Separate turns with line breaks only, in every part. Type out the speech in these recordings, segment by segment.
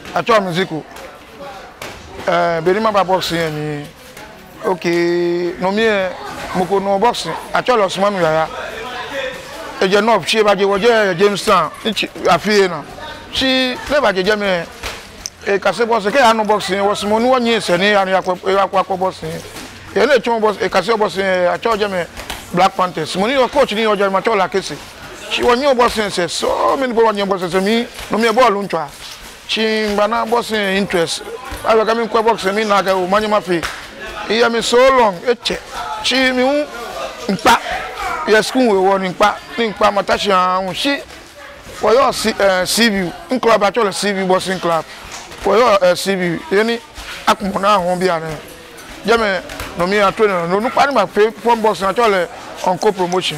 acho me Zico. Benima ba boxing ni. Okay, no me moko no boxing. Acho lo suma mi yaya. Eje no chi ba je wo je Jamestown. Afie na. Chi le ba je me e kase boxing ke anu boxing wo suma nu onye se ni anu akwa boxing. E na chon boxing e kase boxing acho je me Black Panthers. Money your coach ni ojo ma cho la kesi. She won your boxing say so many people won your boxing say me no me ball untwa. She bana boxing interest. I was coming kwa boxing me na ga o manyama fe. He am so long eche. She me npa. Yes school we won npa matashi an she for your CV club actually CV boxing club. For your CV any akumona ho bia na. Jame no me a trainer no pa ma fe from boxing actually on co-promotion.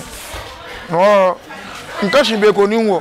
No, nkashi be ko niwo.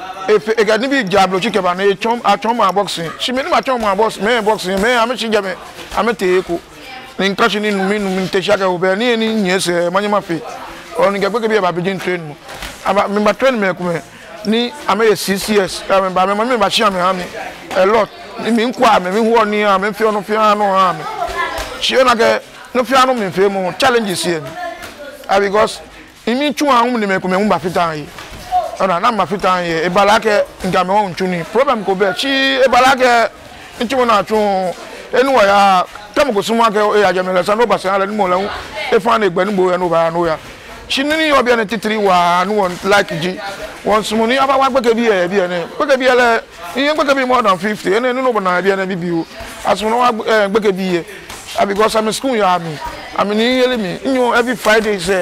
E ga ni bi jablo chike ba na achom ma boxing. She me ni ma chom ma boxing, me boxing, me am chi jame am te eko. Ni nkashi ni mi te shaka obe ni nyese manyama fe. On ga gbe bi ba begin train mo. Aba me ba train me ko me ni am ye CCS. Me ba shi am me a lot. Mi nkwa me hu oni am me fi ono fi anu am. She na ga no fi anu me fe mo challenges here. Because imi chu ahum ni me ko me mba fitan yi ona na mba fitan yi e balake nga me won chuni problem ko be chi e balake nchu na chu enu wa ya tam ko sumu ake e aja me la sano basa ala ni mo la e fa na egba ni bo ya no ba no ya chi ni obi na titiri wa no won like ji won sumu ni aba wa gbeke bi e ne gbeke bi ele yin gbeke bi more than 50 ene no bo na bi na bibiu asumu no wa gbeke bi ye because I'm school ya me I mean, you every Friday say,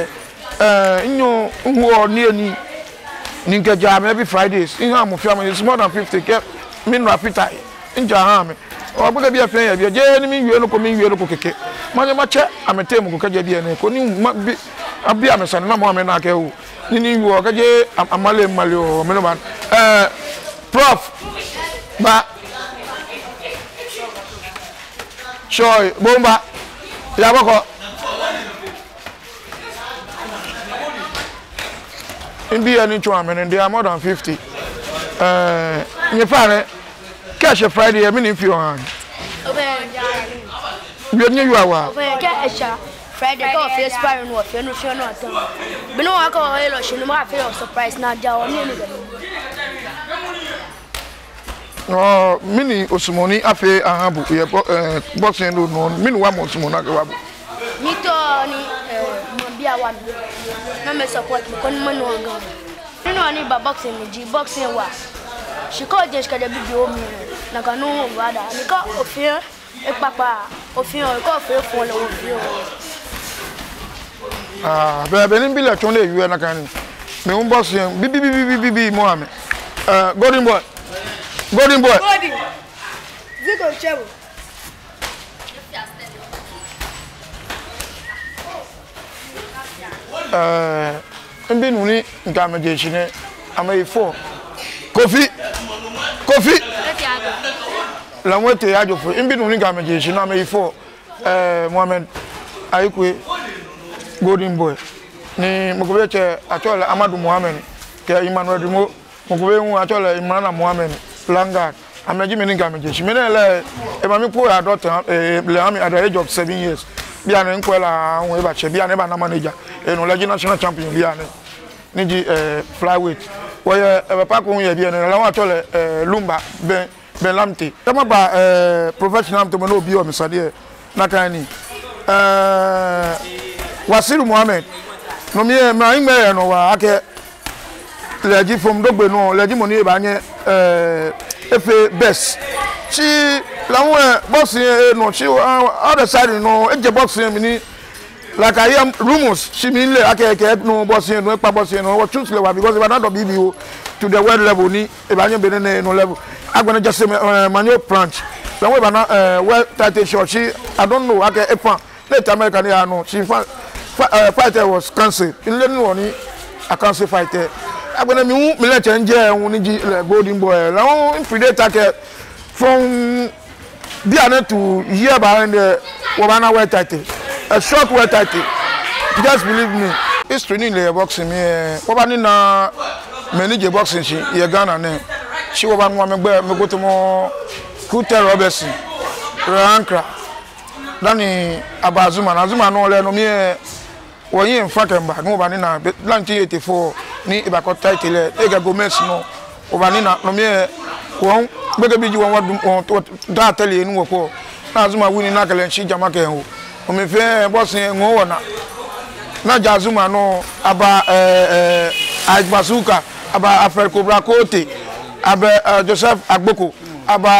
you who near Ninka Jam every Fridays. In our family, it's more than 50. Kept me no appetite in Jahame. Or would be a fair, you're enemy, you look at me, you look at it. Mother Macha, I'm a tame who can be an echo. I'll be a son, no more than I can. You walk a Malay Malio, Minoman. Prof, but Joy, Bomba, Yabako. In the end, and they are more than 50. In your father, catch a Friday, I mean, if you are. You knew you are.
Friday, go face sparring what you're not. But no, I call hello, she no feel surprised now.
No, mini Osumoni, Afe, Ahabu, boxing, no, meanwhile, Osumona.
One. No support me kon man wanga. You know ani ba boxing ni boxing wa. She called just ka dey video me. Na ka no wada. Ni ka ofia e papa, ofia ko ofia fon le ofia.
Be ni bi le ton le yu na kan. Me un boxing bi mo ame. Golden boy. Golden boy.
Golden. Zico chebo.
Mbi nuni Ga Mashie ne amay 4 Kofi la moite ya jo fo mbi nuni Ga Mashie ne amay 4 Mohamed Ayikwe Golden boy ni mokobe che atola Amadou Mohamed ke Emmanuel Dimo mokobe hu atola Imran Mohamed Langard amaji me ni Ga Mashie me le e ma mi po adult le am at the age of 7 years bia ne nkwela hu e ba che bia ne ba na manager no legend national champion bia ne ni flyweight where papa ko ye bia ne la wa tole lumba ben lamte tama ba professional to no bi o misade na kan ni Wasiru Mohammed no me ma ime no wa ake leji from dogbe no leji mo ni ba nye efe best chi lawo boxing no chi other side no eje boxing mi ni like I am rumors she mean le ake no boxing no pa boxing no what choose le wa because if I not BBO to the world level ni e ba nye bene no level agbona just manyo branch lawo ba na well title short she I don't know ake efa let America ni no she fighter was cancelled in le no ni a cancel fighter agbona mi le change ehun ni Golden boy lawo predator ke from Diana to here behind the Wabana White title. A short white title. Just believe me. It's training the boxing me. Wabani na manage boxing she Ghana ne. She waban wa me go to mo Kute Robertson Rankra Dani Abazuma Azuma no le no me woyin mfakemba no ba ni na 1984 ni ibako title Ga Gomez no over ni na no me won bege biji won da tele nu woko na Azuma wini na kale nchi jamake ho o me fe boss ngo wona na Jazuma no aba Ajbasuka aba Afel Cobra Kote aba Joseph Agboko aba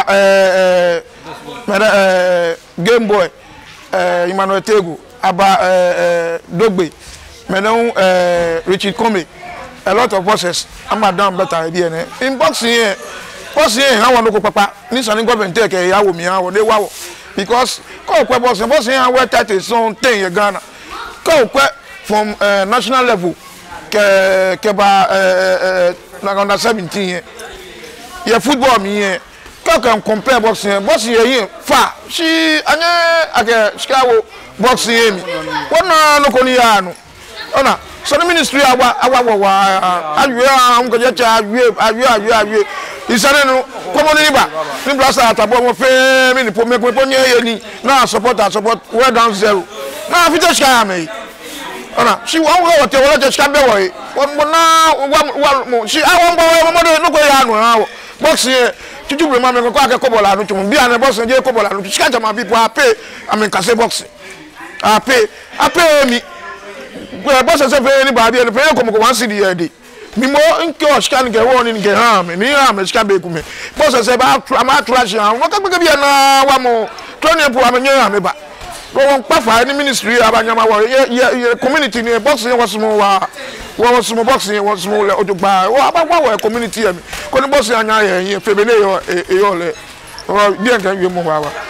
Game Boy Emmanuel Tegu aba Dogbe menon Richard Comey a lot of bosses am down better idea in boxing here how one go papa ni sani government take yawo mi yawo dey wawo because ko kwe boxing here we 30 so 10 ye Ghana ko kwe from national level ke ba like under 17 here ye football mi here can compare boxing here fa she anya age shikawo boxing here mi wona no koni ya no ona so the ministry awa am go je awie isare no komoni ba ni blasa atabo mo fe mi ni po me po nye ni na support well down 0 na fita shika me ona she won go hotel wala je shika be wo na she awon bo mo no ko ya no boxing tutu bre ma me ko ake kobola no tum bia na boxing je kobola no shika jama people pay amen kase boxing pay mi boss say fe ni ba bia ni fe ko mo 1 cedi a day mi mo nko scan ge won ni ge ha me ni ha me scan be ku me boss say ba ama trash han wo ka gbe bia na wa mo training po amenye ha me ba won pa fa ni ministry abanyama wo community ni boxing was mo was mo boxing was mo le ojugba wo abagwa wo community mi ko ni boxing anya ye fe be le yo le o bi en kan wi mo wa